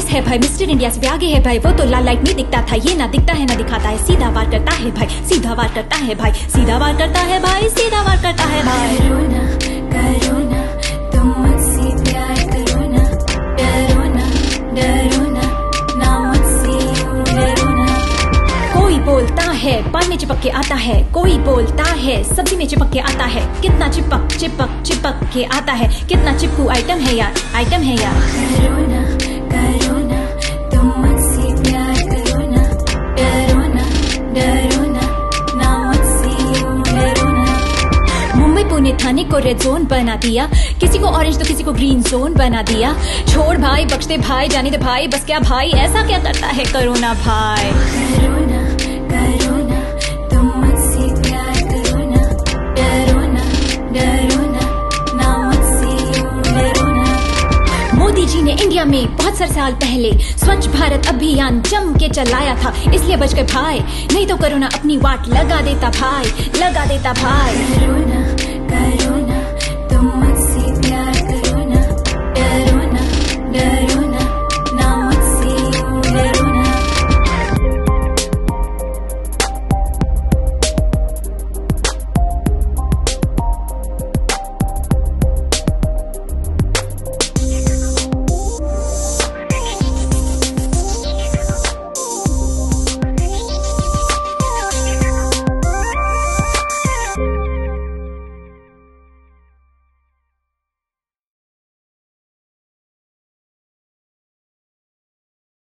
Virus है भाई, mister India से भी आगे है भाई। वो तो लाल लाइट में दिखता था, ये ना दिखता है ना दिखाता है, सीधा वार करता है भाई, सीधा वार करता है भाई, सीधा वार करता है भाई, सीधा वार करता है भाई। करोना करोना तुम मुझसे प्यार करो ना, डरो ना डरो ना मुझसे डरो ना। कोई बोलता है पान में चिपक के आता है, कोई बोलता है सब्जी में चिपक के आता है। कितना चिपक चिपक चिपक के आता है, कितना चिपकू आइटम है यार, आइटम है यार। करोना करोना तुम मुझसे प्यार करो ना, डरो ना मुझसे डरो ना। मुंबई पुणे थाने को रेड जोन बना दिया, किसी को ऑरेंज तो किसी को ग्रीन जोन बना दिया। छोड़ भाई बख्श दे भाई, जाने दे भाई, बस क्या भाई, ऐसा क्या करता है कोरोना भाई। करोना करोना तुम मुझसे प्यार करो ना, डरो ना मुझसे डरो ना। मोदी जी ने इंडिया में बहुत सारे साल पहले स्वच्छ भारत अभियान जम के चलाया था, इसलिए बच गए भाई, नहीं तो कोरोना अपनी वाट लगा देता भाई, लगा देता भाई। करोना करोना तुम मुझसे प्यार करो ना, डरो